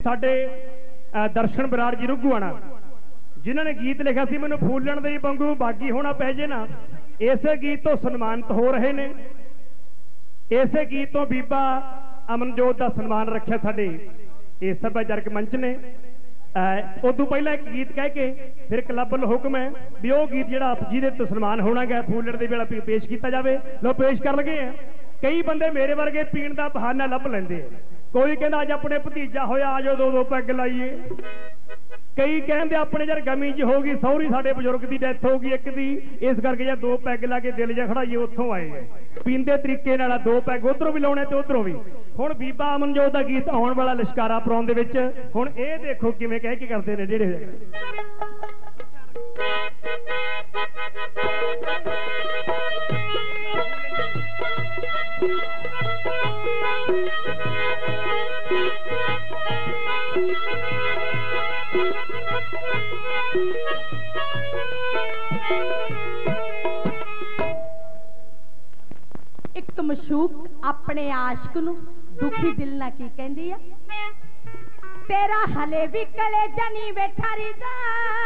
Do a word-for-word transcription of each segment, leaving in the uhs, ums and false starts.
साडे दर्शन बराड़ जी रुगुआना जिन्होंने गीत लिखा सी मैनू फूलन दे वांगू बागी होना पै जे ना, इसे गीत तो सन्मानित हो रहे ने। इसे गीत तो बीबा अमनजोत का सन्मान रखा साडे इस सभाचारक मंच ने। उदू पहला एक गीत कह के फिर क्लब लो हुक्म है भी वह गीत जिहड़ा जिहदे तो सन्मान होना गया फूलण दे वेला पेश किया जाए। लो पेश कर लगे हैं। कई बंदे मेरे वर्गे पीण का बहाना लभ लेंदे, कोई कहना अज अपने भतीजा होया आ जाओ दो दो पैग लाइए, कई कहते अपने यार गमी जी होगी सौरी साडे बजुर्ग की डैथ होगी एक दी, इस करके यार दो पैग ला के दिल जा खड़ाइए उत्थों आए है पींदे तरीके नाल दो पैग उधरों भी लाने ते उधरों भी। हुण बीबा अमनजोत का गीत आउण वाला लिशकारा पराउण दे विच हुण इह देखो किवें कह के करदे ने जेहड़े एक मशूक अपने आशिक नूं दुखी दिल ना की कहंदी आ, तेरा हले भी कलेजा नी बैठारी दा,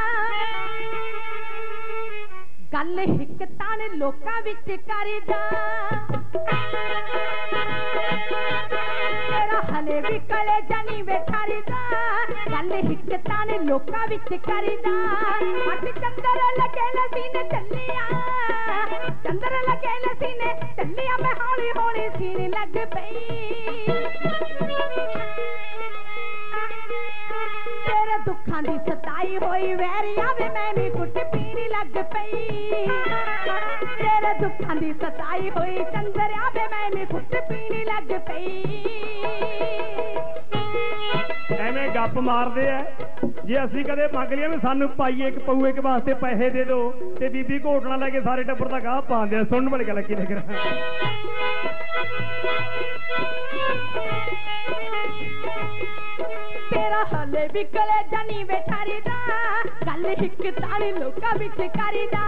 गल हिक तान लोकां विच करी दा, तेरा हले भी कलेजा नी बैठारी दा, गल हिक तान लोकां विच करी दा। हट चंदर लगे सीने चलिया, चंदर लगे सीने चलिया, मैं हौली हौली सीने लग पई, तेरे दुखां दी सताई होई वैरिया वे मैं भी कुट पीनी लग पई, तेरे दुखां दी सताई होई चंदरिया वे मैं भी कुट पीनी लग पई। एवें गप मारदे है जे असीं कदे मंग लिया भी सानू पाइए एक पऊए के वास्ते पैसे दे दो ते बीबी घोटना लैके सारे टब्बर दा गाह पांदे। सुनन वाली गल की लिख तेरा हले भी कलेजा नी बैठारी दा, गल हिक तानी लोकां विच करी दा,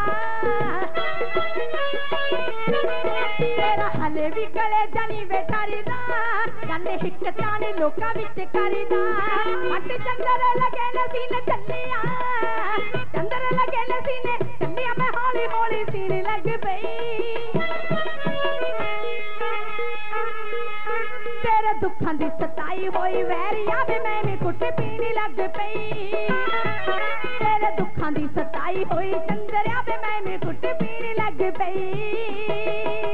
तेरा हले भी कलेजा नी बैठारी दा, गल हिक तानी लोकां विच करी दा। हट चंदर लगे न सीने चलिया, चंदर लगे न सीने चलिया, मैं हौली हौली सीने लग पई, तेरे दुखां दी सताई होई वैरिया वे मैं भी कुट पीनी लग पई, तेरे दुखां दी सताई होई चंदरिया वे मैं भी कुट पीनी लग पई।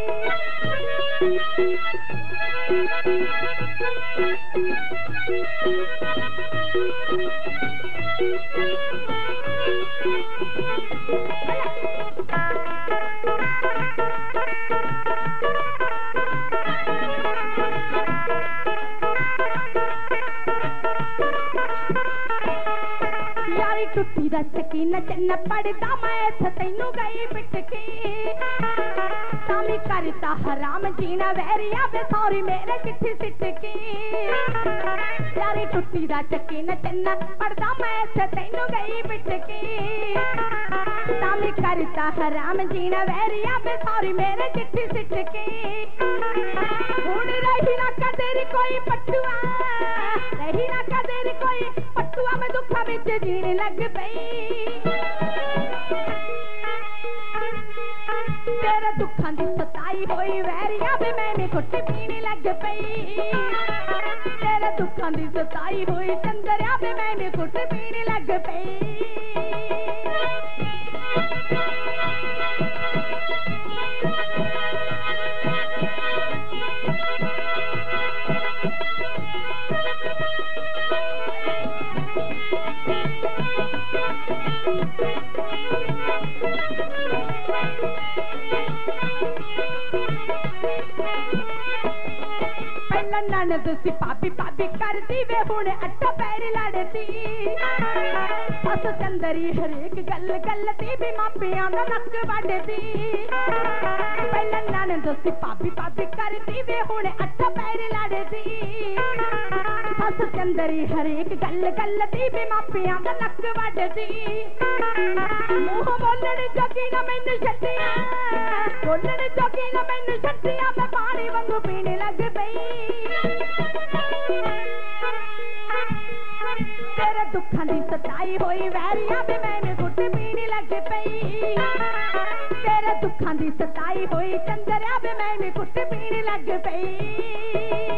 यारी टुट्टी दा चकीना चन्न पड़दा मैं इत्थे तैनू गई पिटकी, तामी करता हराम जीना वैरिया वे सॉरी मेरे चिट्ठी सिटकी, यारी टुट्टी दा चकीना चन्न पड़दा मैं इत्थे तैनू गई पिटकी, तामी करता हराम जीना वैरिया वे सॉरी मेरे चिट्ठी सिटकी। हुण रही ना कदेरी कोई पटुआ, रही ना कदेरी कोई पटुआ, मैं दुखा विच जीने लग पई, तेरे दुखां दी सताई होई वैरिया वे मैं भी कुट पीनी लग पई, तेरे दुखां दी सताई होई चंदरिया वे मैं भी कुट पीनी लग पई। पहला ननद सी पापी पापी करती वे हुण अट्ठा पैर लड़ती, सस चंदरी हरेक गल गलती भी मापियां दा नक वड्डदी, पहला ननद सी पापी पापी करती वे हुण अट्ठा पैर लड़ती, सस चंदरी हरेक गल गलती भी मापियां दा नक वड्डदी, मुंह बोलण जोगी ना मैनू छड्डिया, बोलण जोगी ना मैनू छड्डिया, मैं पानी वांगू पीने लग पई, तेरे दुखां दी सताई होई वैरिया वे मैं घुट पीनी लग पई तेरे दुखां दी सताई होई चंदरिया वे मैं घुट पीनी लग पई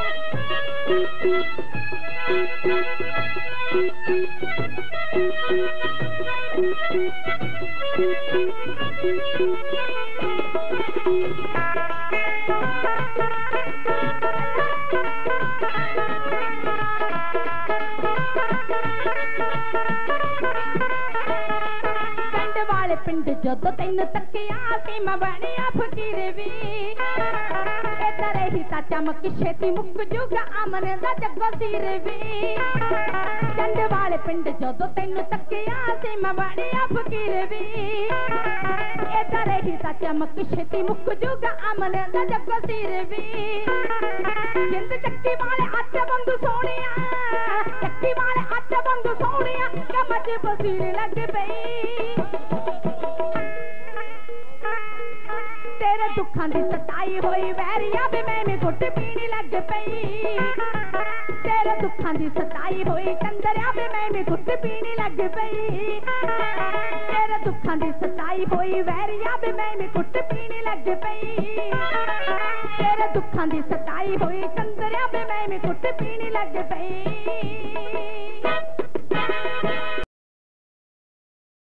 पिंड जदों तैनू तकिया सी मैं बनिया फकीर वी इधर ही ता चमक छेती मुक जुगा अमन दा जग्गो सिर वी चंड वाले पिंड जदों तैनू तकिया सी मैं बनिया फकीर वी इधर ही ता चमक छेती मुक जुगा अमन दा जग्गो सिर वी जिंद चक्की वाले आटे वांगू सोहणिया चक्की वाले आटे वांगू सोहणिया कमच बसीर लग पई तेरे दुखां दी सताई होई वैरिया वे मैं घुट पीनी लग पई तेरे दुखां दी सताई होई चंदरिया वे मैं घुट पीनी लग पई तेरे दुखां दी सताई होई वैरिया वे मैं घुट पीनी लग पई तेरे दुखां दी सताई होई चंदरिया वे मैं घुट पीनी लग पई